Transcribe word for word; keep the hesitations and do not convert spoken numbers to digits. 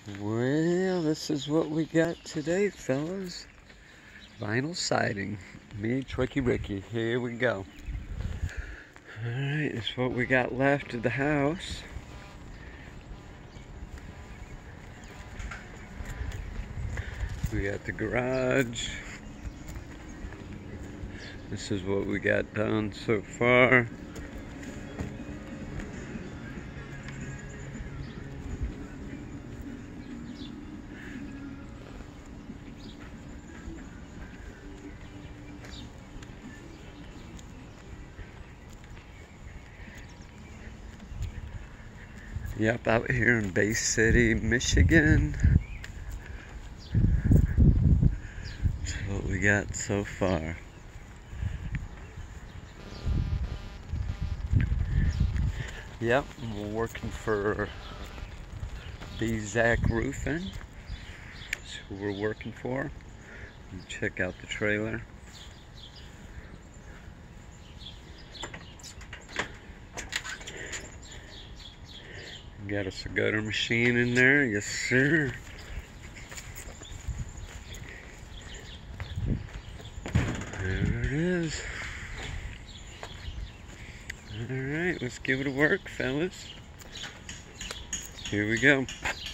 Well, this is what we got today, fellas. Vinyl siding. Me, Tricky Ricky. Here we go. Alright, that's what we got left of the house. We got the garage. This is what we got done so far. Yep, out here in Bay City, Michigan. That's what we got so far. Yep, we're working for B-Zack Roofing. That's who we're working for. Check out the trailer. Got us a gutter machine in there, yes sir. There it is. Alright, let's give it a work, fellas. Here we go.